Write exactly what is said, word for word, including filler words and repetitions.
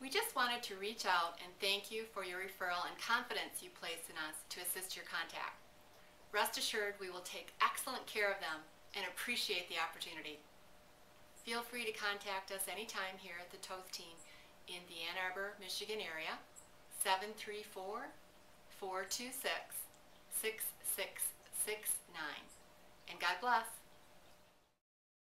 We just wanted to reach out and thank you for your referral and confidence you place in us to assist your contact. Rest assured we will take excellent care of them and appreciate the opportunity. Feel free to contact us anytime here at the Toth Team in the Ann Arbor, Michigan area, seven three four, four two six, six six six nine. And God bless.